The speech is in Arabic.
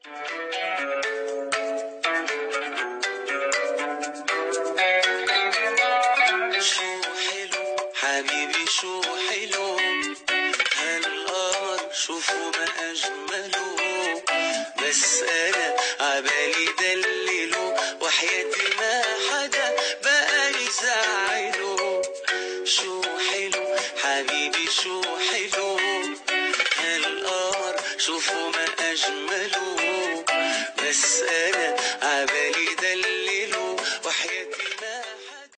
شو حلو حبيبي شو حلو هالقمر شوفوا ما أجمله، بس أنا عبالي دلله وحياتي ما حدا بقى يزعله. شو حلو حبيبي شو حلو هالقمر شوفوا ما أجمله، بس أنا عبالي دلله